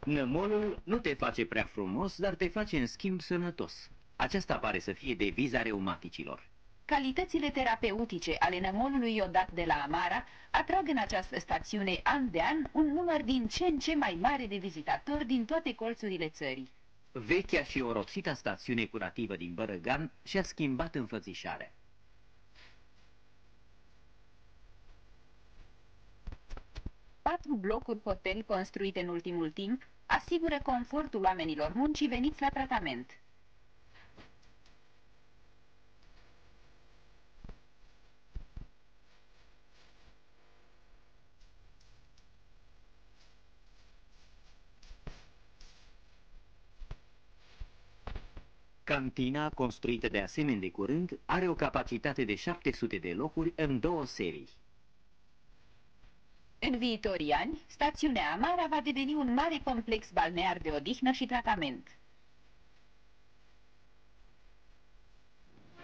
Nămolul nu te face prea frumos, dar te face în schimb sănătos. Aceasta pare să fie deviza reumaticilor. Calitățile terapeutice ale nămolului iodat de la Amara atrag în această stațiune an de an un număr din ce în ce mai mare de vizitatori din toate colțurile țării. Vechea și oroțita stațiune curativă din Bărăgan și-a schimbat înfățișarea. 4 blocuri hotel construite în ultimul timp asigură confortul oamenilor muncii veniți la tratament. Cantina, construită de asemenea de curând, are o capacitate de 700 de locuri în 2 serii. În viitorii ani, stațiunea Amara va deveni un mare complex balnear de odihnă și tratament.